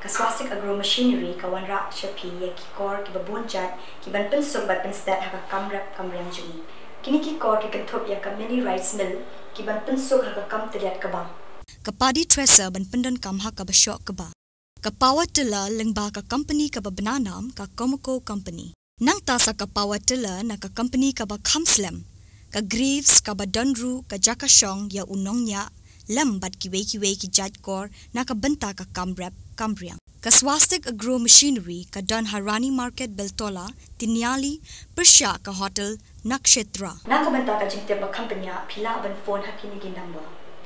swastik agro machinery ka wanra shapi ya ki kor ki babonjat ki ban pensok bat penstat ha kamrap kamrang jui kini ki kor ki kanthop ya ka mini rice mill ki ban pensok ha kam teliat ka ba ka padi thresher ban pendon kam ha ka bashok ka ba ka power tiller lengba ka company ka bananam ka Comaco company nang ta sa ka power tiller na ka company ka ba khamslem ka Greaves ka ba Donru ka Jakashong ya unongnya lambat kiwe ki jajkor na ka benta ka kamrap kambriang ka swastik agro machinery ka Don Harani market Beltola Tinyali Persha ka hotel Nakshetra na ka benta ka jingte ba company phila ban phone hakini gi number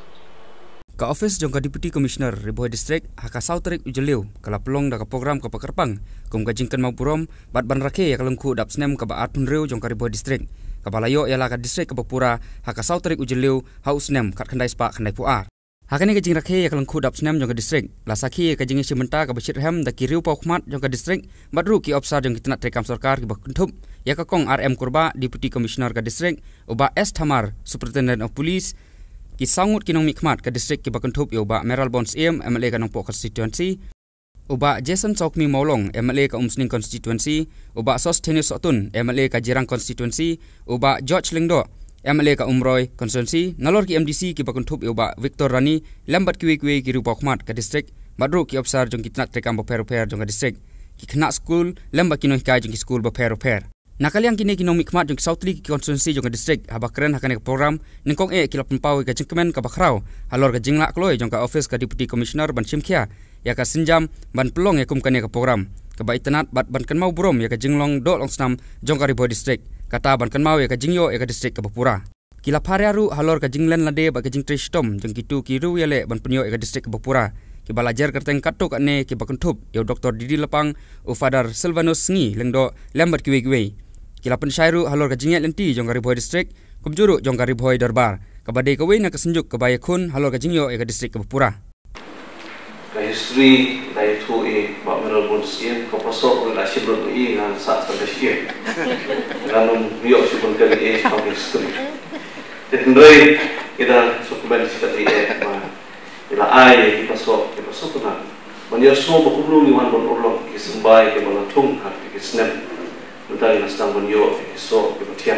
ka office jong ka deputy commissioner Bhoi district haka sauterik ujeleu kala pelong da ka program ka pakarpang kum ka jingkan mau purom bat ban rakhe ya kalungku dap snem ka ba atun reu jong ka Bhoi district ka balayo ya la ka district ka bapura haka sauterik ujeleu haus nem kat khandai spa khandai puar hakani ka jing rakhe ya kalungku dap snem jong ka district la sakhi ka jing simenta ka bashir ham da ki riu paukmat jong ka district badru ki ofsar jong kitna trekam sarkar ki bakuntup ya ka kong RM kurba deputy commissioner ka district uba S Thamar superintendent of police ki sangut kinong mikmat ka district ki bakuntup ya uba Meral Bons MLA ka nongpo constituency uba Jason Chokmi Maulong MLA ka Umsning constituency uba Sostenius Sotun MLA ka Jirang constituency uba George Lingdo MLA ka Umroy constituency ngalor ki MDC ki bakuntup uba Victor Rani lambat ki ki rupa khmat ka district badru ki obsar jong kitna trekam ba per jong ka district ki khna school lambat ki noi ka jong ki school ba per nakaliang kini kinong mikmat jong Southly ki constituency jong ka district habakren hakane ka program ningkong kilap paw ka jingkemen ka bakrau halor ka jingla kloi jong ka office ka deputy commissioner ban simkhia ya ka sinjam ban pelong ya kumkane ka program ka baitanat bat ban kan mau burom ya ka jinglong do long snam jong ka Bhoi district kata ban kan mau ya ka jingyo ya ka district ka bapura kilap hariaru halor ka jinglen lade ba ka jing tristom jong kitu kiru ya le ban penyo ya ka district ka bapura ki balajar kerteng katuk ane ki bakuntup ya Dr. Didi Lepang u Father Silvanus Ngi lengdo lambat kiwe kilap pensyairu halor ka jingya lenti jong ka Bhoi district kumjuru jong ka Bhoi darbar ka badai ka na ka senjuk ka bayakun halor ka jingyo ya ka district ka bapura ka history dai thu ba Meral Bons ko pasok la sibro ngan sa ta dashie ganun bio sibon ka ka history tendoi kita sukuban sita ba ila ai kita pasok na manyo so ba kublu ni wan bon orlong ki sembai ke bala thung ha ki snem mentai na stang manyo ki so ki batia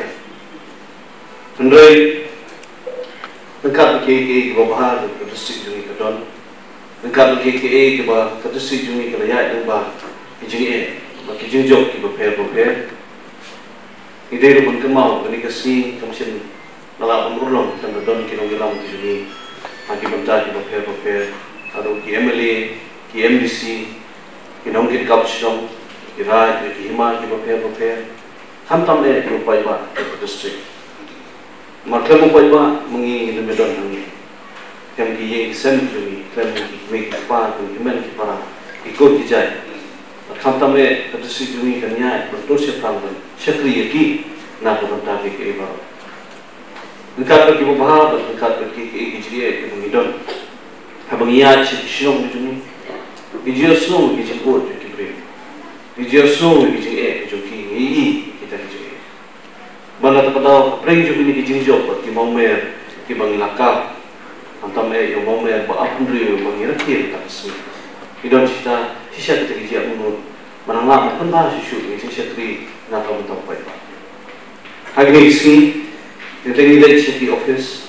tendoi dekat ke bahar ke district ni ka don dekat ke ba ka district ni ka ya deng ba ki jing ba ki jing jok ki ba per ide ro ban kemau ni ka si kamsin nala umurlong tan don ki nong gelang ki jini aki banta ki ba per ado ki MLA ki MDC ki nong ki kapshong ki raj ki hima ki ba per tham tam le ki pai ba district matlab mo pai ba mangi le medon ngi kem ki ye sen ki klem ki me ki pa ki men ki para ki ko ki jai tham tam le district ni kan nya betul se pram shakri ki na ko banta ki ba dekat ki bahar dekat ki jiri ki midon habang iya chi shong ni ni jio song ki jiko ki bre ni jio song ki jie ki kita ki jie bala ta padao preng jo ni ki jingjo ki momer ki bang lakap antam yo momer ba apundri bang irakhir ta su idon chita shisha ki jia munut mananga kan ba shishu ni shisha tri na ta mutam pai hagi si Yung legislative office,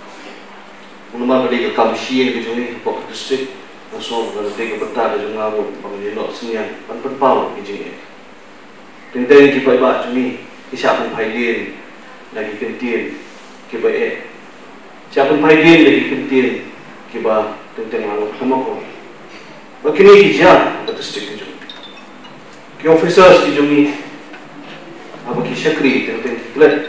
kung naman balik ka kamsiyan ka dyan yung district, naso balik ka batada dyan nga mo, pang-lino sinyan, panpanpawan ka dyan. Tindayin ki pa iba dyan isa akong pailin, lagi kintin, ki ba siya akong pailin, lagi kintin, ki ba tindayin nga sama ko. Magkinigi dyan, ang district ka dyan. Ki officers ki dyan abang ki syakri, tindayin ki klet,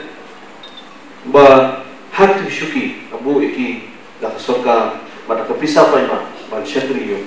ba hak tu syuki abu iki dah sorka pada kepisa pa ima ban syakri yo pa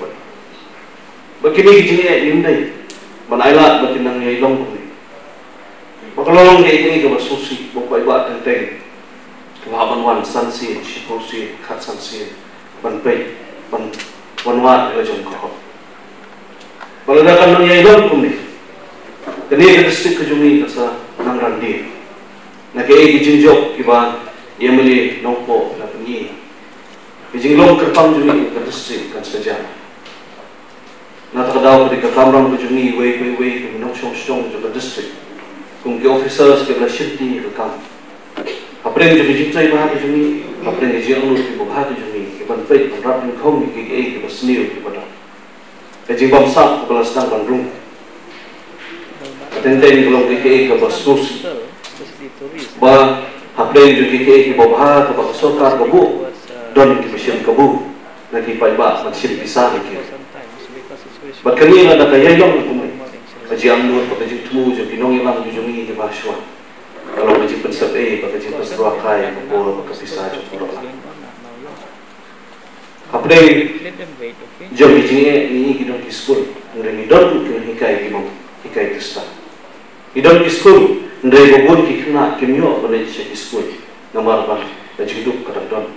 bakini gijini indai ban ailat bakinang yai long ko bakalong ni ini ke basusi bopai ba tenteng laban wan sansi shiposi khat sansi ban pe ban wanwa yo jong ko balada kan yai long ko ni kini district ke jumi kasa nang randi na kaya kijingjok kiba yamali nongpo na penyi kijinglong kerpang juni ka district kan saja na ta daw di ka kamram ko jungi way no shong jo ka district kum ke officers ke la shifti ka kam apre jo ji chai ba ko jungi apre ji ang lu ki ko ha ko jungi ke ban pe ban rap ni khong ki ke basniu ki bata ke ji bam sa ko la stang ban rung tenteng kalau ke basus ba apre jo ke bo ha ko ba sokar ko bu don ki mission ko bu na ki pai ba mission bisa ki ba kani na ta ya yong ko ji am nur ko ji tu jo ki nong ilang jo mi ba shwa kalau ji pensap ba ji pasra kai ko ko bisa jo ko la apre jo mi ji ni ki don ki school ni don ki ni kai ki mo ki kai ki sta idon ki school ndai bobon ki khna kimyo ko le che ki school namar ban da ji du ka don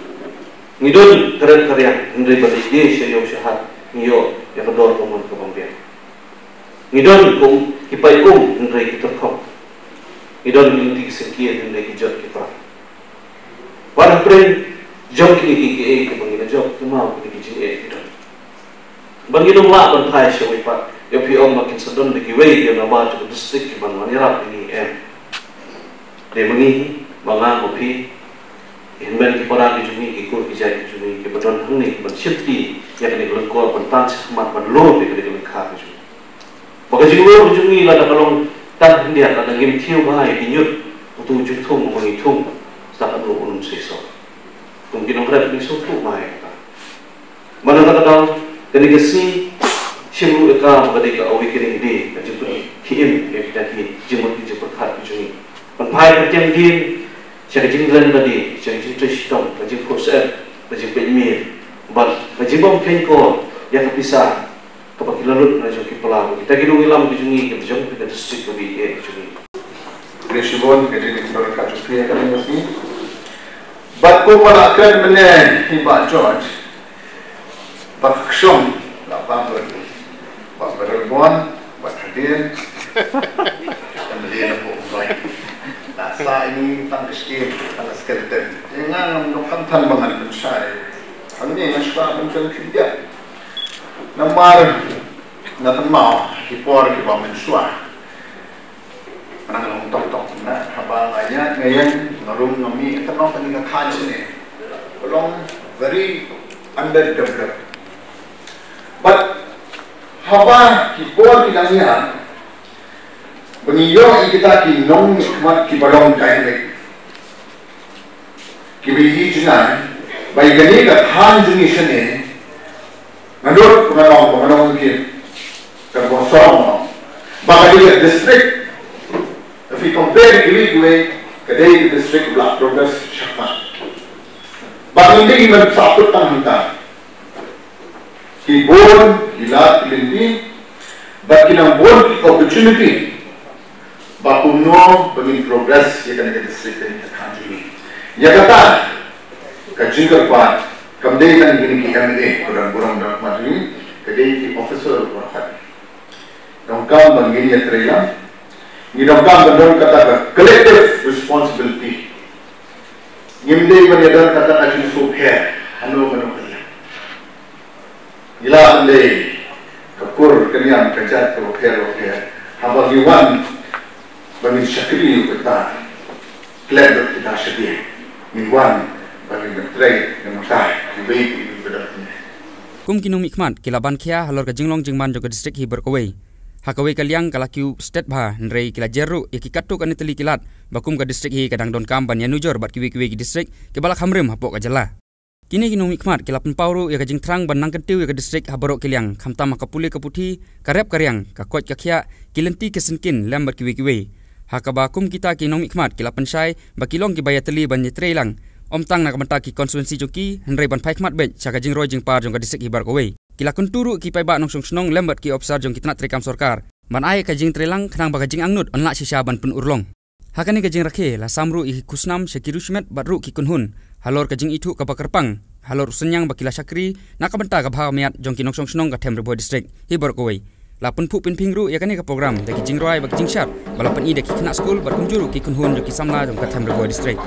ngidon karen karya ndai ba ye she yo shahat yo ya dor ko mon ko bambe ngidon ko ki pai ndai ki torko ngidon ni ti sekie ndai ki jot ki pa wan pren jok ki ki bangi jok ki ma ki ji idon bangi dong la ban thai she wi pa yo pi om makin sadon de ki wei yo na ba to district ki ban mani rap ni em de bangi manga ko pi in men ki para ki jumi ki kur ki jai ki jumi ki badon hang ni ban shifti ya ni ko ko ban tan mat ban lo de ki kha ki jumi ba ji lo jumi la da kalong tan hindia ta da ngim thiu ba ki nyut tu ju thum mo ni thum sa ka lo unum se so tum ki nong rap ni so tu mai ka mana ta da ni ke si shimu ka ba de ka awi kering de ka ju ki im e ta ki jimu ki ju kha ki jumi ban phai ka tiang din saya jinglan tadi, saya jing tristom, saya jing kosep, saya jing penmir, bal, saya jing bom kengko, ya kepisah, kepakilalut na joki pelaku. Kita kini ngilam dijungi, kita jom kita district lebih dijungi. Resibon, kita di tempat kacu pria kami mesti. Bat ko malakan mana Pak George, Pak Kshom, Pak Bambun, Pak Berbon, Pak Hadir, dan beliau nak buat. Sa ini tang keskin, tang skeleton. Jangan nukam tan bangan pensai. Ini nasba bukan kerja. Namar, natan mau hipor kita mensua. Menang tok na habang ayat ngayon ngarum ngami tanong paninga kan sini. Belum very underdeveloped. But haba hipor kita niya. Beniyo kita ki nong nikmat ki balong kain ki bihi jina bai gani ka than jungi shane ngadot manong ki ka bosong ba ka district if we compare ki way ka dei district block progress shakma ba hindi man saput tang hanta ki bon hilat linti ba kinang bon ki opportunity bakuno bagi progress ya kan kita district ini kanjuni ya kata kajingkar part kamdei tan gini ki kamdei kurang dak mari kadei ki officer berkat dongkam bangini ya trela ni dongkam bandon kata collective responsibility ngimdei ban kata kajin subher hano bano kaya ila andei kapur kanian kajat ko her habagi wan bagi syakiri kita klub kita sedia mingguan bagi menteri yang sah lebih berdatang. Kum kinung mikmat kilaban kia halor ka jinglong jingman jo ka district hi berkawai hakawai kaliang kalakiu state bha nrei kila jeru ikikatu kan iteli kilat bakum ka district hi kadang don kam ban yanujor bat kiwi ki district ke balak hamrem hapok ka jala kini kinung mikmat kila penpauru ya ka jing trang ban nang ketiu ya ka district haborok kiliang khamtam ka puli ka puthi karep karyang ka kot ka khia kilenti kesenkin lem bat kiwi hakabakum kita kinong ikmat kila pensai bakilong ki bayateli ban yetrelang omtang nak menta ki konstituensi joki henrei ban paikmat bet chaka jing roi jing par jong ka disik hibar kowe kila kunturu ki pai ba nong snong lembat ki obsar jong kitna trekam sarkar ban ai ka jing trelang khnang ba ka jing angnut onla shisha ban pun urlong hakani ka jing rakhe la samru i kusnam sekirushmet batru ki kunhun halor ka jing itu ka bakarpang halor senyang bakila sakri nak menta ka bha miat jong ki nong snong ka themre Bhoi district hibar kowe lapun pu pin pingru ya kani ka program de ki jingroi bak jingshat balapan i de ki kena school bar kunjuru ki kunhun jo ki samla jong ka themre Bhoi district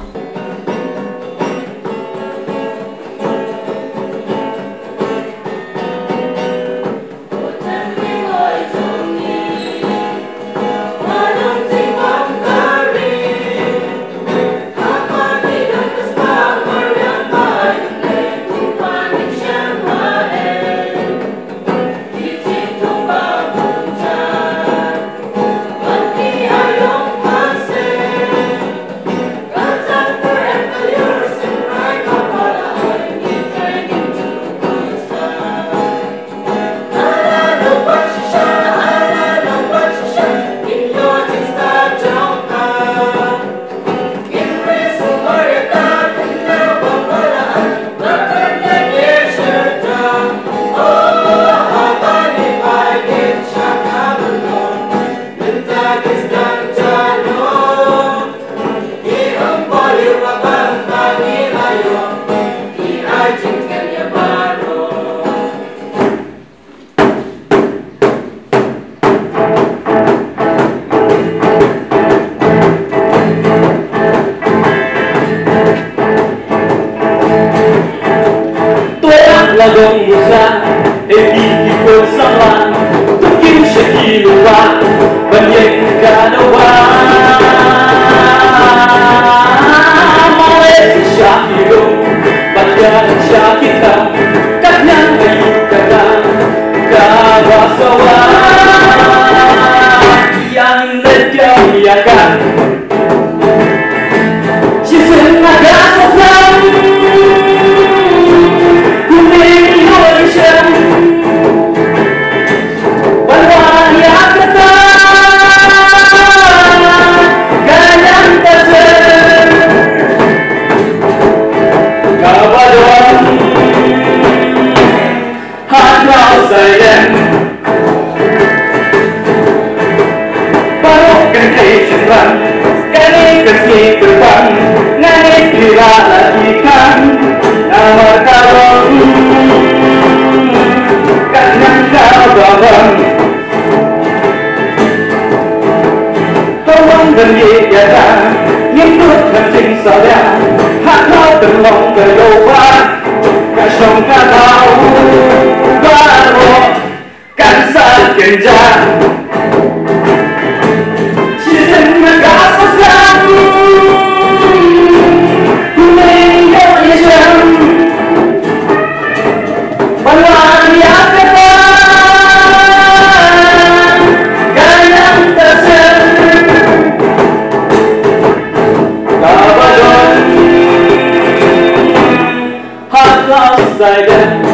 Lost I